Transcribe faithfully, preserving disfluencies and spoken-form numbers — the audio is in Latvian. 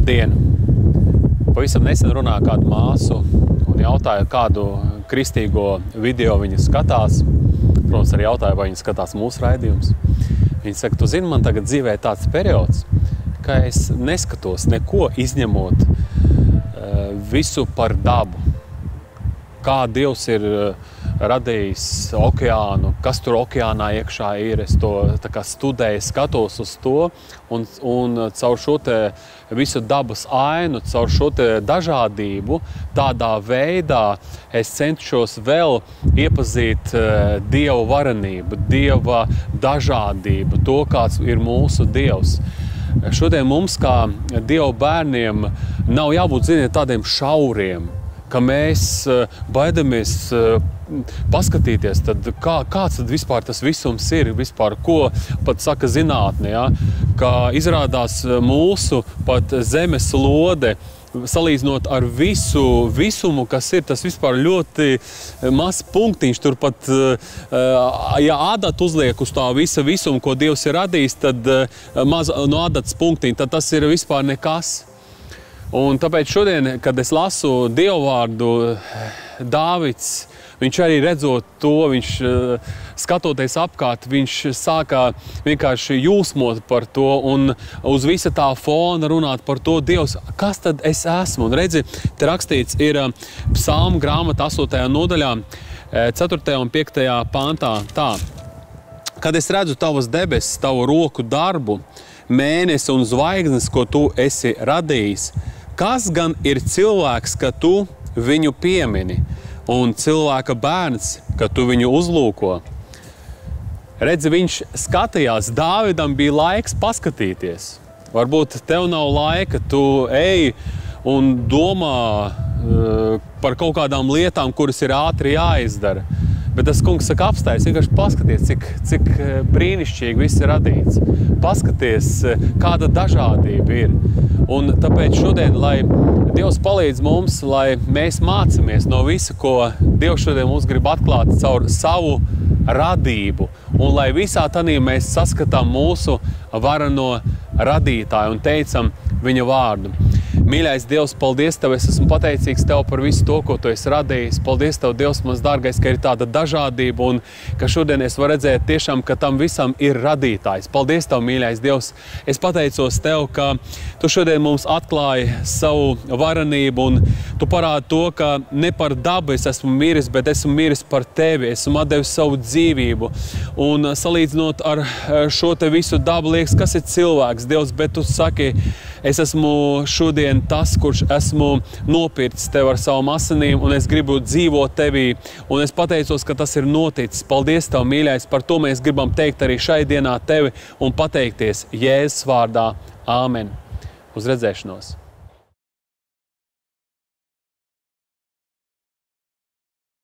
Labdien! Pavisam nesen runāju kādu māsu un jautāju, kādu kristīgo video viņa skatās. Protams, arī jautāju, vai viņa skatās mūsu raidījumus. Viņa saka, tu zini, man tagad dzīvē tāds periods, ka es neskatos neko izņemot uh, visu par dabu. Kā Dievs ir radījis okeānu, kas tur okeānā iekšā ir, es to tā kā studēju, skatos uz to, un, un caur šo te visu dabas ainu, caur šo te dažādību, tādā veidā es cenšos vēl iepazīt uh, Dieva varenību, Dieva dažādību, to, kāds ir mūsu Dievs. Šodien mums, kā Dieva bērniem, nav jābūt, ziniet, tādiem šauriem, ka mēs baidamies paskatīties, tad kā, kāds tad vispār tas visums ir, vispār, ko pat saka zinātne, ja? Ka izrādās mūsu pat zemes lode, salīdzinot ar visu visumu, kas ir, tas vispār ļoti mazs punktiņš, tur pat, ja adatu uzliek uz tā visa visumu, ko Dievs ir radījis, tad maz no adatas punktiņa, tad tas ir vispār nekas. Un tāpēc šodien, kad es lasu Dievu vārdu, Dāvids, viņš arī redzot to, viņš skatoties apkārt, viņš sākā vienkārši jūsmot par to un uz visa tā fona runāt par to, Dievs, kas tad es esmu? Un redzi, te rakstīts ir Psalmu grāmata astotajā nodaļā, ceturtajā un piektajā pantā tā. Kad es redzu tavas debesis, tavu roku darbu, mēnesi un zvaigznes, ko tu esi radījis, kas gan ir cilvēks, ka tu viņu piemini, un cilvēka bērns, ka tu viņu uzlūko? Redzi, viņš skatījās, Dāvidam bija laiks paskatīties. Varbūt tev nav laika, tu ej un domā uh, par kaut kādām lietām, kuras ir ātri jāizdara. Bet tas kungs saka, apstājas, vienkārši paskaties, cik, cik brīnišķīgi viss ir radīts. Paskaties, kāda dažādība ir. Un tāpēc šodien, lai Dievs palīdz mums, lai mēs mācāmies no visa, ko Dievs šodien mums grib atklāt caur savu radību. Un lai visā tanī mēs saskatām mūsu varano radītāju un teicam viņa vārdu. Mīļais Dievs, paldies Tev, es esmu pateicīgs Tev par visu to, ko Tu esi radījis. Paldies Tev, Dievs, mans dārgais, ka ir tāda dažādība un ka šodien es varu redzēt tiešām, ka tam visam ir radītājs. Paldies Tev, mīļais Dievs. Es pateicos Tev, ka Tu šodien mums atklāji savu varenību un Tu parādi to, ka ne par dabu es esmu miris, bet esmu miris par Tevi. Esmu atdevis savu dzīvību. Un salīdzinot ar šo te visu dabu, liekas, kas ir cilvēks, Dievs, bet Tu saki, es esmu šodien tas, kurš esmu nopircis Tev ar savu asinīm, un es gribu dzīvot Tevī, un es pateicos, ka tas ir noticis. Paldies Tev, mīļais, par to mēs gribam teikt arī šai dienā Tevi un pateikties Jēzus vārdā. Āmen. Uz redzēšanos!